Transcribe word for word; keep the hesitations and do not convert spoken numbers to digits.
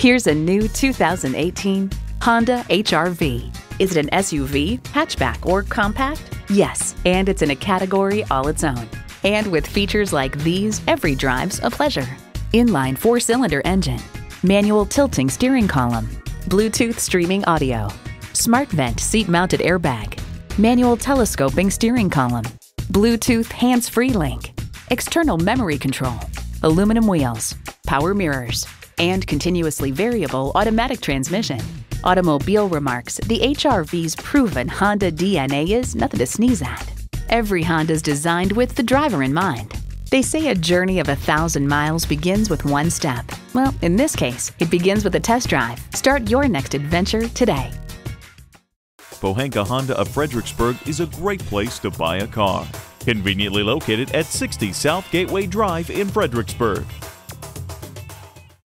Here's a new two thousand eighteen Honda H R V. Is it an S U V, hatchback, or compact? Yes, and it's in a category all its own. And with features like these, every drive's a pleasure. Inline four-cylinder engine, manual tilting steering column, Bluetooth streaming audio, smart vent seat-mounted airbag, manual telescoping steering column, Bluetooth hands-free link, external memory control, aluminum wheels, power mirrors, and continuously variable automatic transmission. Automobile remarks, the H R V's proven Honda D N A is nothing to sneeze at. Every Honda's designed with the driver in mind. They say a journey of a thousand miles begins with one step. Well, in this case, it begins with a test drive. Start your next adventure today. Pohanka Honda of Fredericksburg is a great place to buy a car. Conveniently located at sixty South Gateway Drive in Fredericksburg.